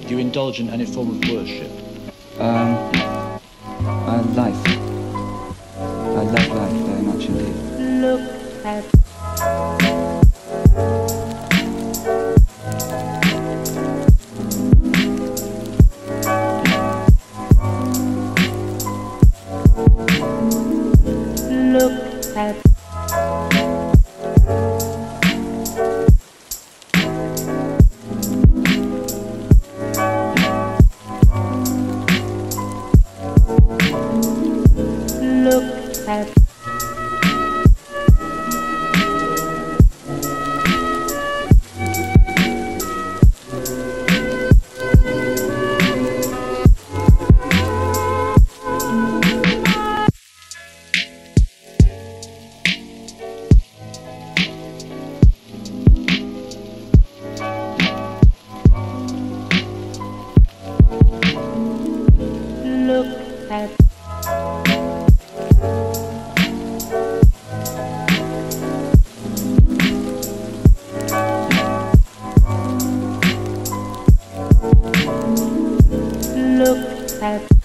Do you indulge in any form of worship? Life. I love life very much indeed. Look at look at look at look at look at